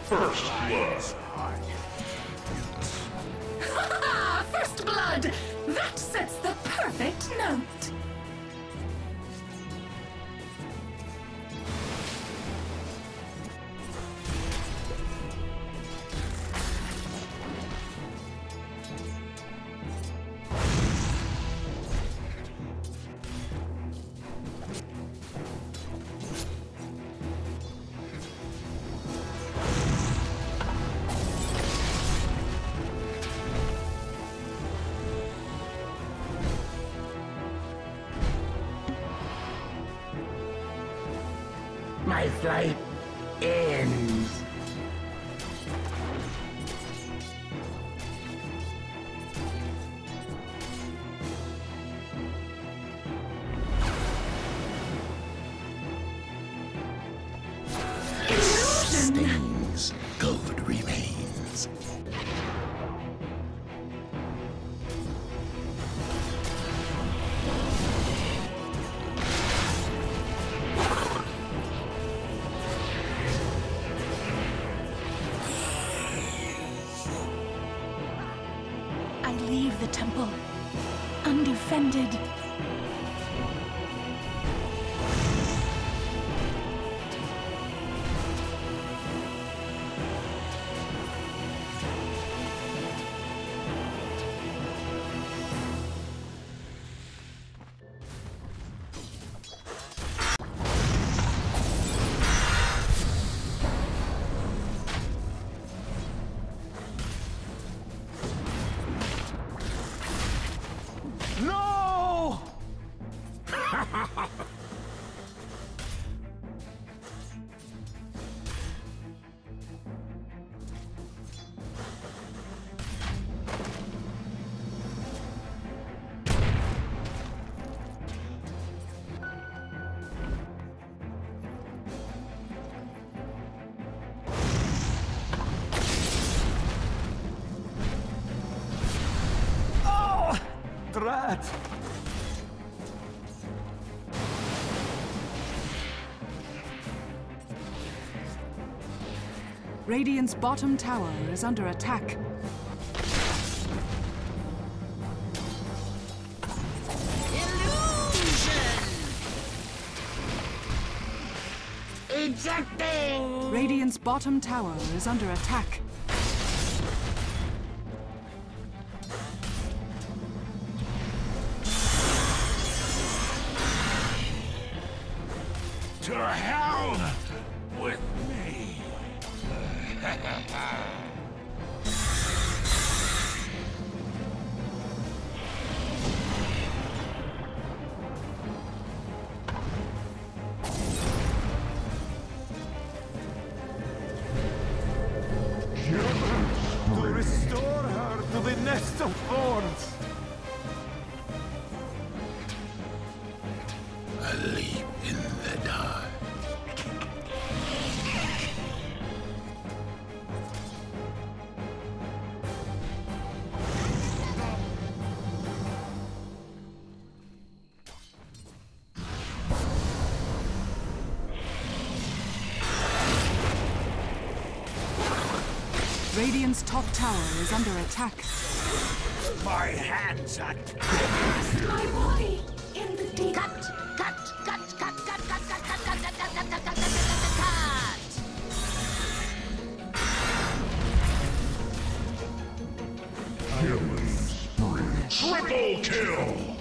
First blood. First blood! That sets the perfect note. My flight ends. Stings, gold remains. I leave the temple, undefended. No! Oh! Drat! Radiant's bottom tower is under attack. Ejecting! Radiant's bottom tower is under attack. To hell with me. To restore her to the nest of thorns! A leap in the dark. Radiant's top tower is under attack. My hands are My body in the deep. Cut! triple kill.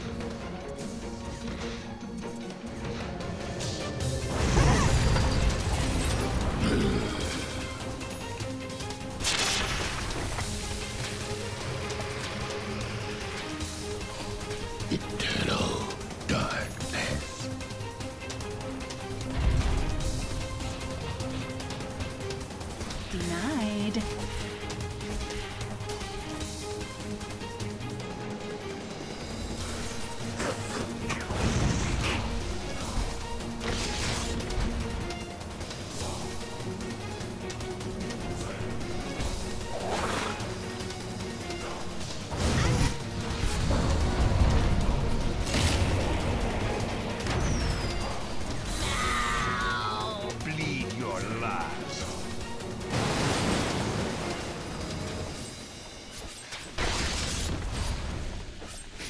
Eternal darkness. Denied. Bleed your last.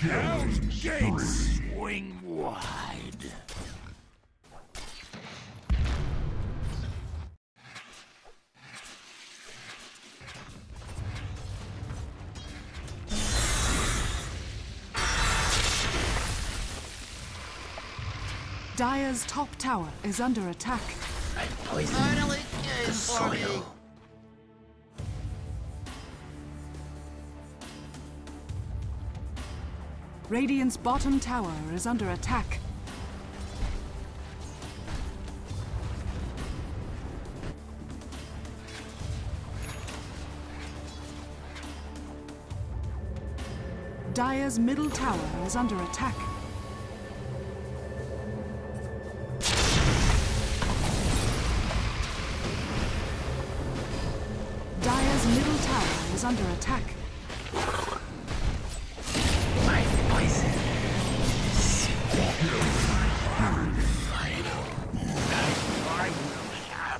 Hell's gates swing wide. Dire's top tower is under attack. I poison the soil. Radiant's bottom tower is under attack. Dire's middle tower is under attack. Dire's middle tower is under attack. My poison. I will have.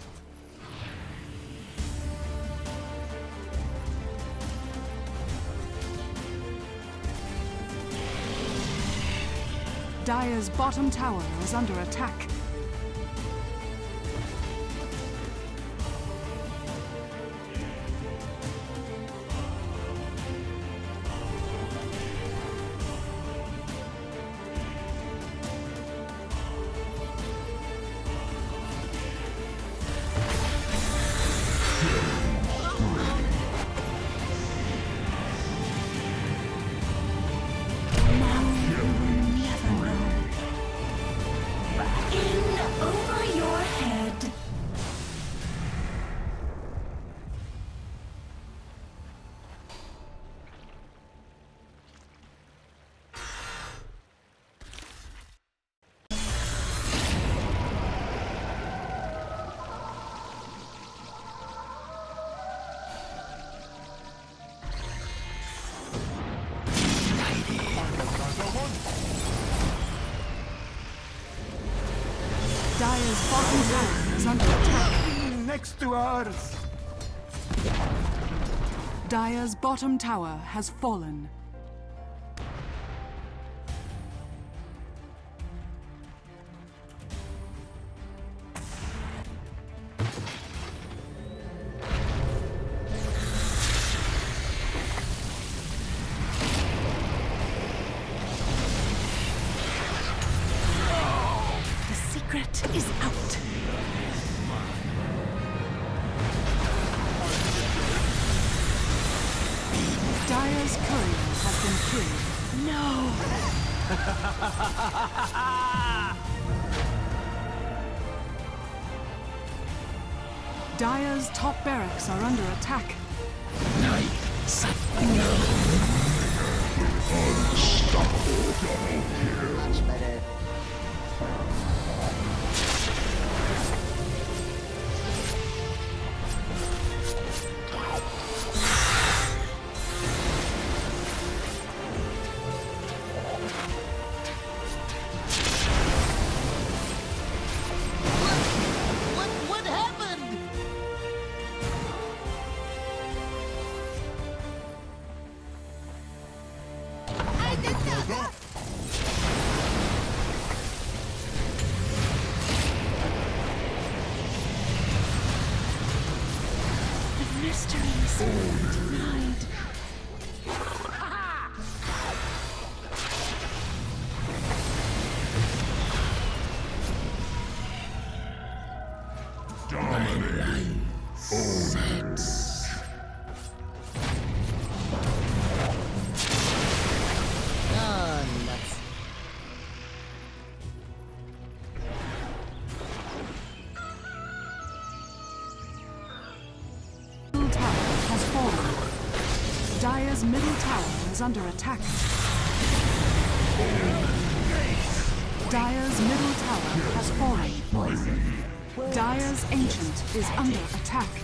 Dire's bottom tower is under attack. Over your head. Dire's bottom tower is under attack. Next to ours. Dire's bottom tower has fallen. The secret is out. Dire's courier has been killed. No. Dire's top barracks are under attack. Much better. What happened? I did not. The mysteries denied. Oh, nuts. Middle tower has fallen. Dire's middle tower is under attack. Dire's middle tower has fallen. Dire's ancient is under attack.